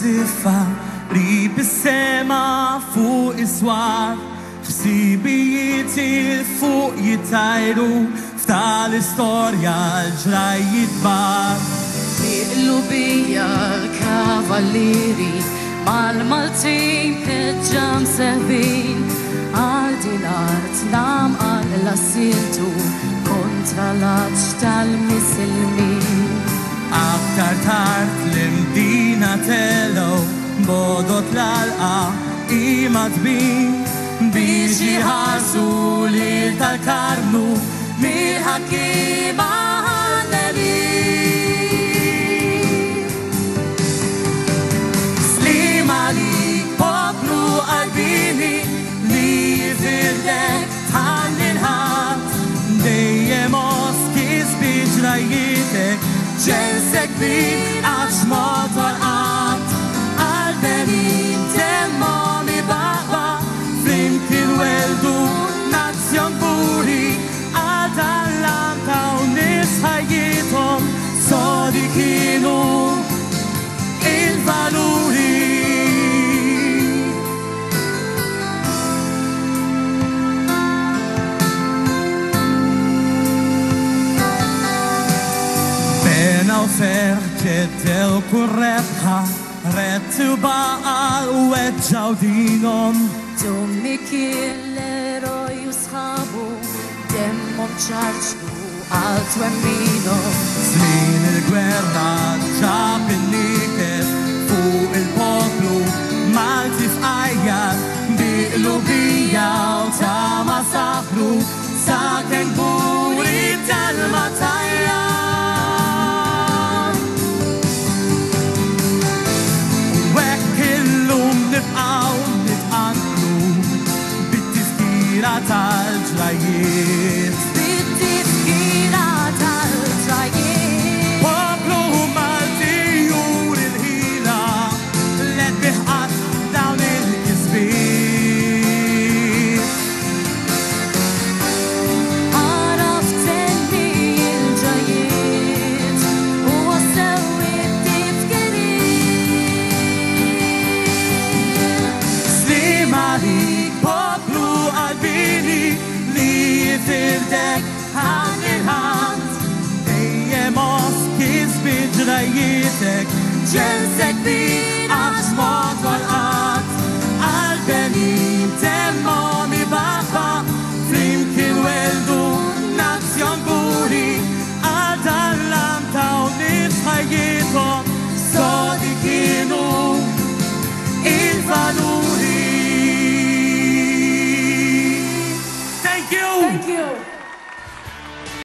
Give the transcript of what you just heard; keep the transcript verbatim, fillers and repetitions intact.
ziffa li bissema fuq iswar f'sibijiet il-fuq jittajru f'tal istorja l-ġrajiet bar. Iqlu bija l-kavallieri mal-Maltin ħeġġam seħbin għal din art nam għal l-assiltu kontra l-aċ tal-misilmin. Aktar tard l-imdina telo bodot l-alqa imadbin biex jħarsu li tal-karnu mill-ħakima ħannelin. Slima li poplu qalbini li jifirlek tal-inħat dejjem oskis biġrajitek ġelsek bin għax motor għat għal-benin temmom ibaqba flimkien weldu nazzjon buri għal-tallam ta' nis ħajjithom sodi kienu il-valuri. U fer ġeddew kurrebħa rettu baqal u eġġaw dinom. Dummi kill-eroj u sħabu demmom ċarġtu għal twemminom. Żmien il-gwerra ġab il-niket fuq il-poplu Malti f'qajjar biqlu bija u ta' ma saħru sakemm buri tal-matajja. Nibqaw nitqanqlu bit-tifkira tal-ġrajiet. Bit-tifkira tal-ġrajiet. Poplu Malti juri l-ħila let biħqat dawn il-kisbiet. Għaraftenni il-ġrajiet u għassewi Malik poplu qalbini li jifirdek ħan il-ħand dejjem oskis biġrajitek ġelsek bi għax